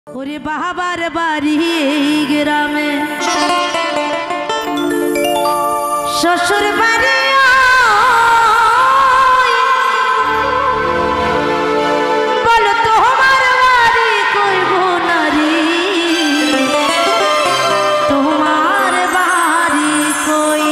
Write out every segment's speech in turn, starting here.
ওরে বাবার বাড়ি গ্রামে শ্বশুর বাড়ি বলো তোমার বাড়ি কইব নারী তোমার বাড়ি কই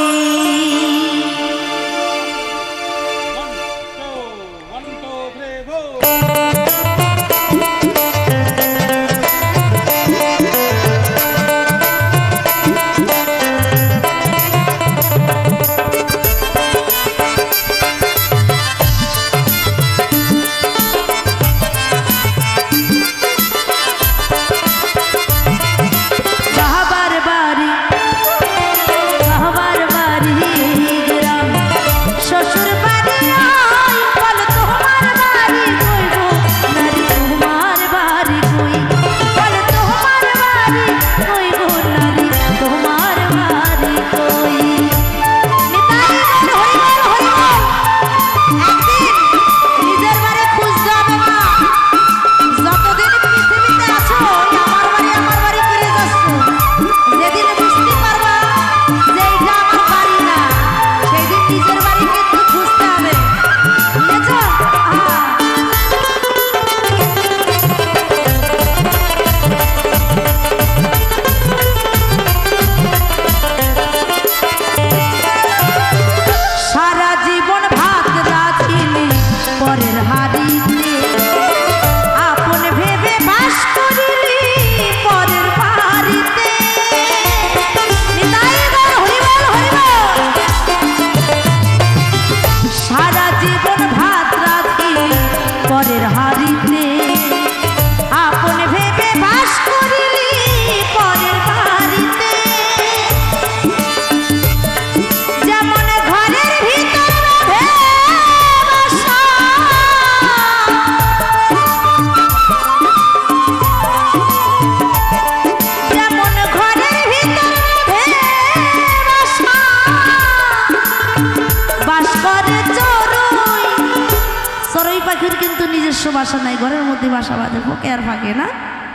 বাসা নাই ঘরের মধ্যে বাসা বাঁধে পোকে আর ফাঁকে না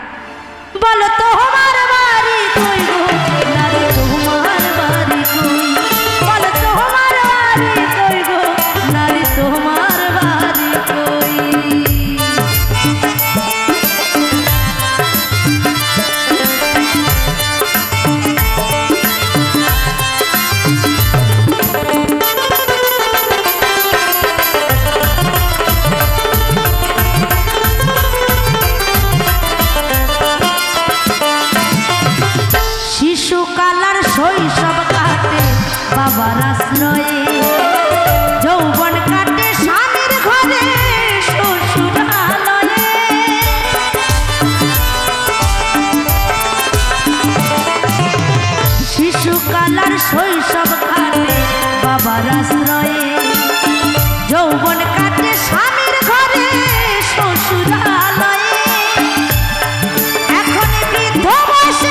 বলো তোমার বাড়ি কই গো নারী তোমার বাড়ি কই বলো তোমার বাড়ি কই গো নারী তোমার বাড়ি কই শৈশব কাটে বাবার আশ্রয়ে যৌবন কাটে স্বামীর ঘরে শ্বশুরালয়ে শিশুকালার শৈশব কাটে বাবার আশ্রয়ে যৌবন কাটে স্বামীর ঘরে শ্বশুরালয়ে এখন বৃদ্ধ বসে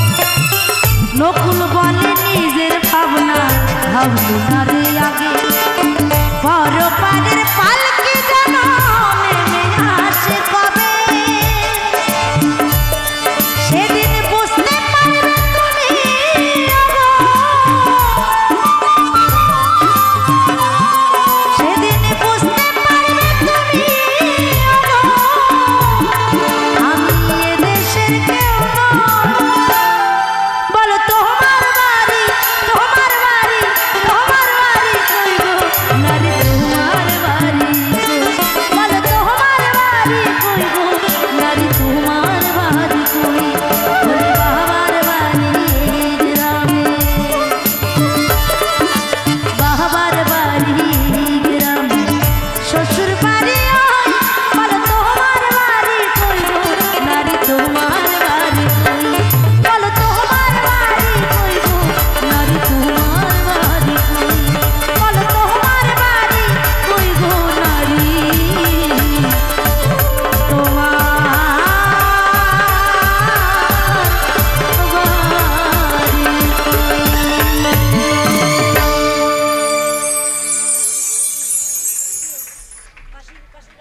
নকুল বলে নিজের ভাবনা ভাবলি না রে আগে